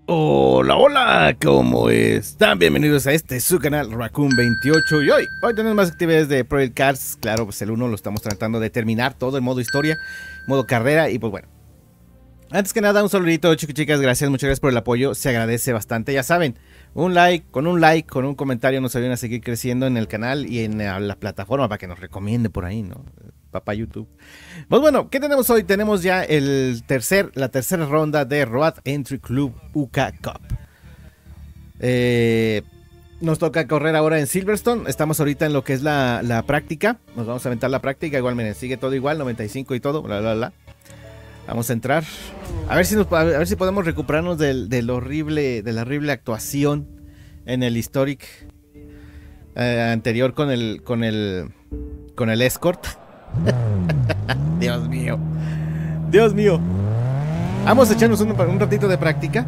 Hola, hola, ¿cómo están? Bienvenidos a este su canal Raccoon28 y hoy tenemos más actividades de Project Cars. Claro, pues el uno lo estamos tratando de terminar todo en modo historia, modo carrera y pues bueno. Antes que nada, un saludito, chicos y chicas, gracias, muchas gracias por el apoyo, se agradece bastante, ya saben, un like, con un comentario nos ayudan a seguir creciendo en el canal y en la plataforma para que nos recomiende por ahí, ¿no? Papá YouTube. Pues bueno, ¿qué tenemos hoy? Tenemos ya la tercera ronda de Road Entry Club UK Cup. Nos toca correr ahora en Silverstone. Estamos ahorita en lo que es la práctica. Nos vamos a aventar la práctica. Igual, miren, sigue todo igual, 95 y todo, bla, bla, bla. Vamos a entrar. A ver si podemos recuperarnos de la horrible actuación en el Historic anterior con el Escort. Dios mío. Dios mío. Vamos a echarnos un ratito de práctica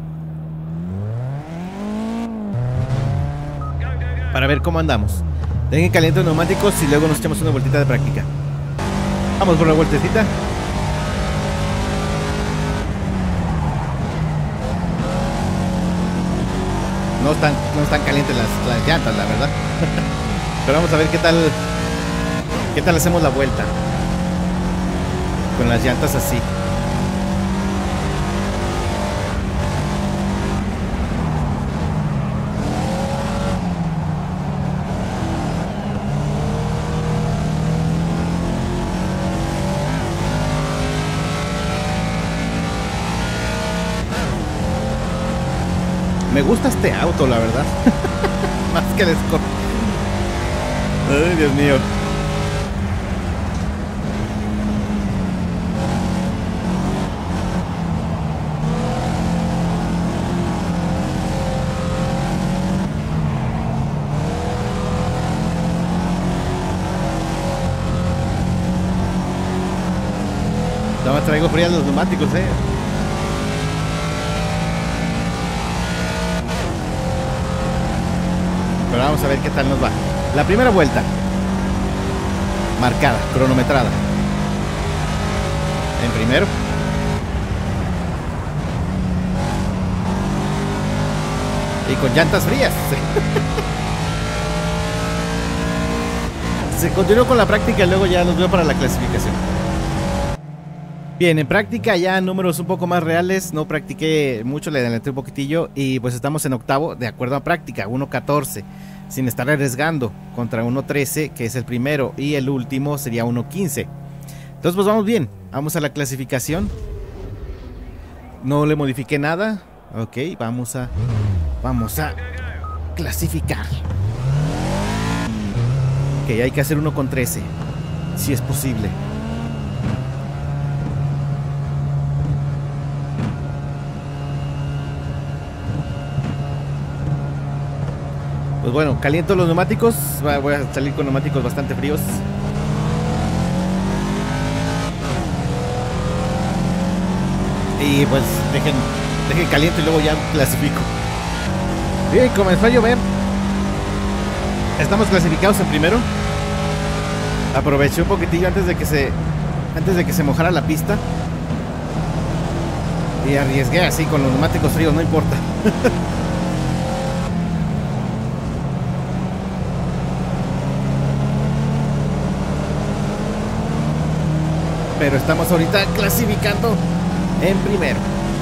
para ver cómo andamos. Dejen caliente los neumáticos y luego nos echamos una vueltita de práctica. Vamos por la vueltecita. No están calientes las llantas, la verdad. Pero vamos a ver qué tal hacemos la vuelta con las llantas así. Me gusta este auto, la verdad. Más que el Escort. Ay, Dios mío. No, traigo frías los neumáticos, Pero vamos a ver qué tal nos va. La primera vuelta. Marcada, cronometrada. En primero. Y con llantas frías. Se continuó con la práctica y luego ya los veo para la clasificación. Bien, en práctica ya números un poco más reales. No practiqué mucho, le adelanté un poquitillo. Y pues estamos en octavo, de acuerdo a práctica, 1.14. Sin estar arriesgando contra 1.13, que es el primero. Y el último sería 1.15. Entonces pues vamos bien. Vamos a la clasificación. No le modifiqué nada. Ok, vamos a clasificar. Ok, hay que hacer 1.13. Si es posible. Pues bueno, caliento los neumáticos. Voy a salir con neumáticos bastante fríos. Y pues dejen caliente y luego ya clasifico. Bien, comenzó a llover. Estamos clasificados en primero. Aproveché un poquitillo antes de que se mojara la pista. Y arriesgué así con los neumáticos fríos, no importa. Pero estamos ahorita clasificando en primero.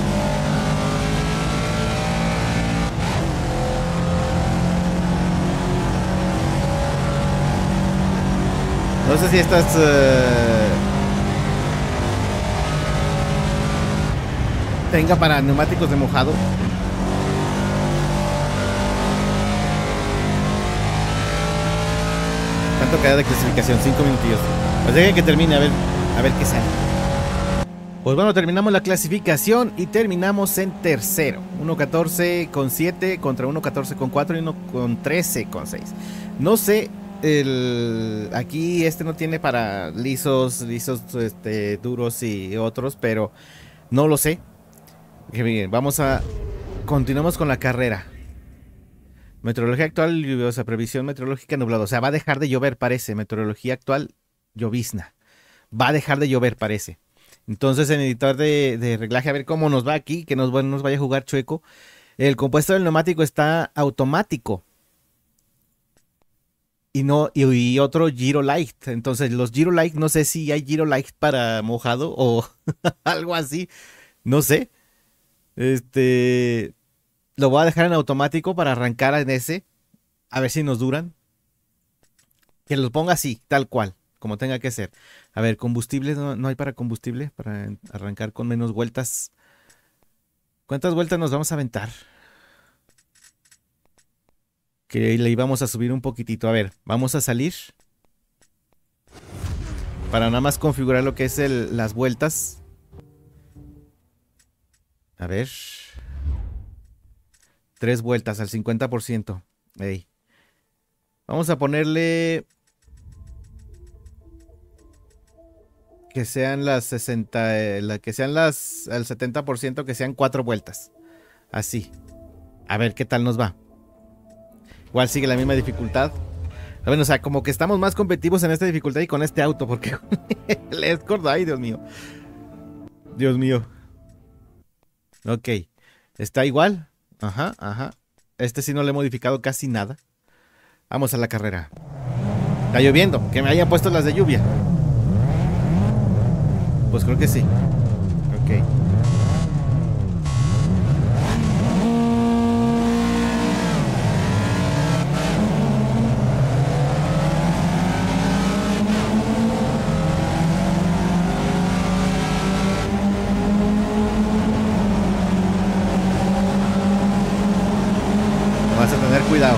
No sé si estas tenga para neumáticos de mojado. ¿Cuánto queda de clasificación? 5 minutillos. Pues dejen que termine, a ver qué sale. Pues bueno, terminamos la clasificación y terminamos en tercero. 1.14 con 7 contra 1.14 con 4 y 1.13 con 6. No sé, aquí no tiene para lisos, duros y otros, pero no lo sé. Bien, continuamos con la carrera. Meteorología actual, lluviosa, previsión meteorológica nublado. O sea, va a dejar de llover, parece. Meteorología actual, llovizna. Va a dejar de llover, parece. Entonces en editor de reglaje, a ver cómo nos va aquí, que nos vaya a jugar chueco. El compuesto del neumático está automático. Y otro Giro Light. Entonces, los Giro Light, no sé si hay Giro Light para mojado o algo así. No sé. Este. Lo voy a dejar en automático para arrancar en ese. A ver si nos duran. Que los ponga así, tal cual, como tenga que ser. A ver, combustible, no hay para combustible, para arrancar con menos vueltas. ¿Cuántas vueltas nos vamos a aventar? Que le íbamos a subir un poquitito. A ver, vamos a salir. Para nada más configurar lo que es las vueltas. A ver. 3 vueltas al 50%. Ey. Vamos a ponerle... que sean las 60... que sean las... al 70%, que sean 4 vueltas. Así. A ver qué tal nos va. Igual sigue la misma dificultad. Bueno, o sea, como que estamos más competitivos en esta dificultad y con este auto, porque el Escort, ay, Dios mío. Dios mío. Ok. ¿Está igual? Ajá, ajá. Este sí no le he modificado casi nada. Vamos a la carrera. Está lloviendo. Que me hayan puesto las de lluvia. Pues creo que sí. Ok. Vas a tener cuidado.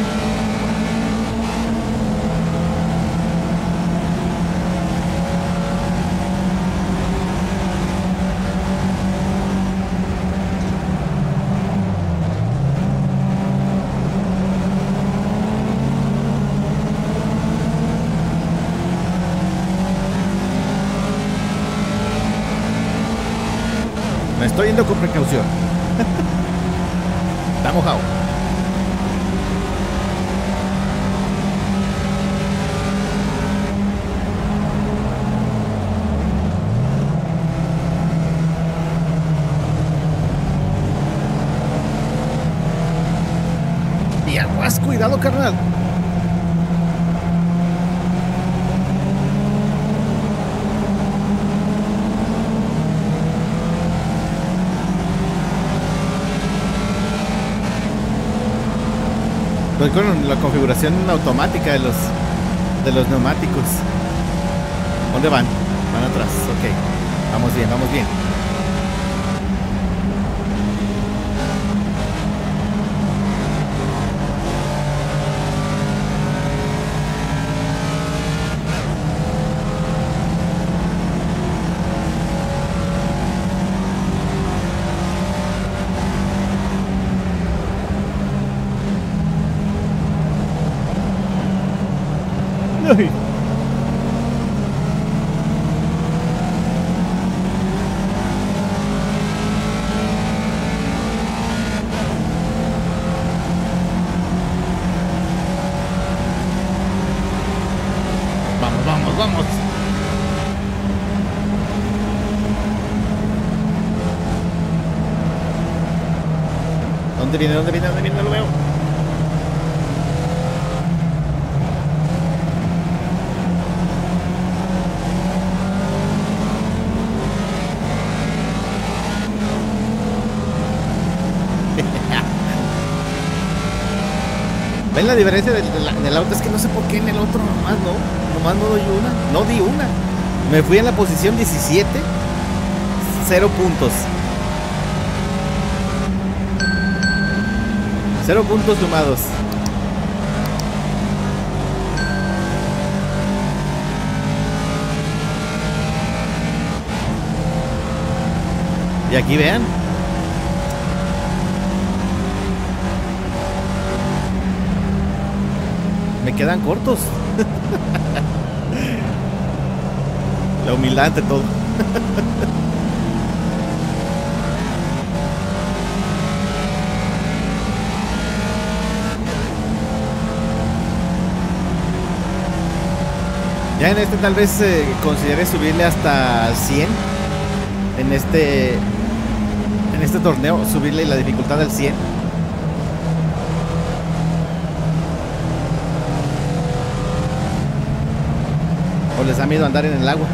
Me estoy yendo con precaución. Está mojado. Y aguas, cuidado, carnal. Voy con la configuración automática de los neumáticos. ¿Dónde van? Van atrás, ok. Vamos bien, vamos bien. Ay. Vamos, vamos, vamos. ¿Dónde viene? ¿Dónde viene? ¿Dónde viene? No lo veo. ¿Ven la diferencia del auto? Es que no sé por qué en el otro nomás no doy una. No di una. Me fui en la posición 17. 0 puntos. 0 puntos sumados. Y aquí vean. Me quedan cortos. La humildad ante todo. Ya en este tal vez considere subirle hasta 100. en este torneo, subirle la dificultad al 100. O les da miedo andar en el agua.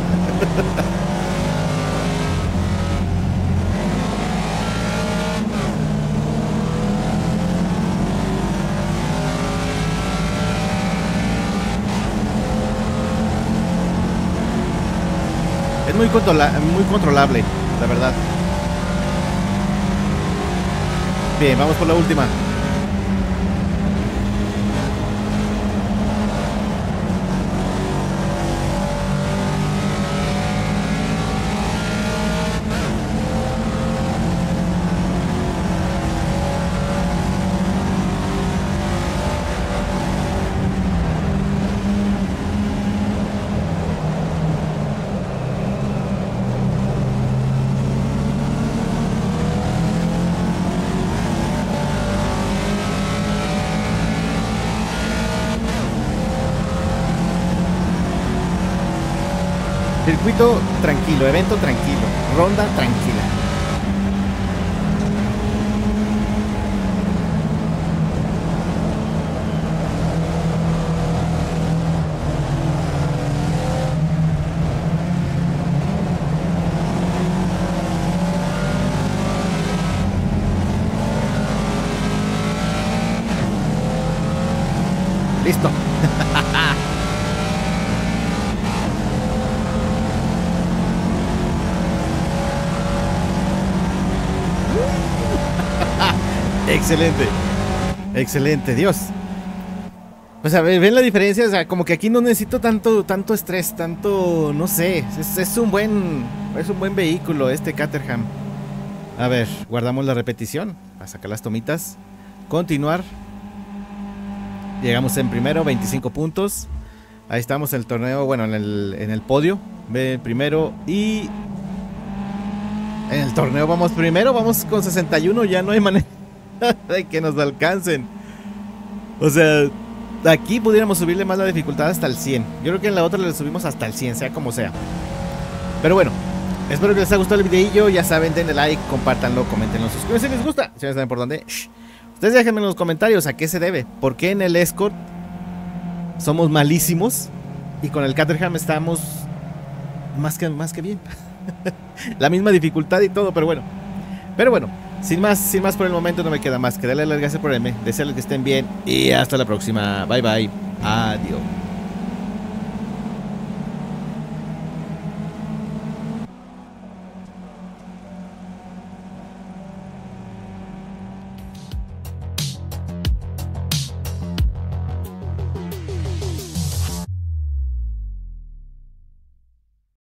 Es muy controlable, la verdad. Bien, vamos por la última. Circuito tranquilo, evento tranquilo, ronda tranquila. Listo. Excelente, excelente, Dios. O sea, ven la diferencia, o sea, como que aquí no necesito tanto estrés, tanto, no sé, es un buen vehículo este Caterham. A ver, guardamos la repetición, para sacar las tomitas, continuar. Llegamos en primero, 25 puntos. Ahí estamos en el torneo, bueno, en el podio, ve primero y en el torneo vamos primero, vamos con 61, ya no hay manera de que nos alcancen. O sea, aquí pudiéramos subirle más la dificultad hasta el 100. Yo creo que en la otra le subimos hasta el 100, sea como sea. Pero bueno, espero que les haya gustado el videillo. Ya saben, denle like, compártanlo, coméntenlo, suscríbanse si les gusta. Si no saben por dónde, ustedes déjenme en los comentarios a qué se debe. ¿Por qué en el Escort somos malísimos y con el Caterham estamos más que bien? La misma dificultad y todo, pero bueno. Sin más por el momento, no me queda más que darle las gracias por verme, desearles que estén bien y hasta la próxima. Bye bye. Adiós.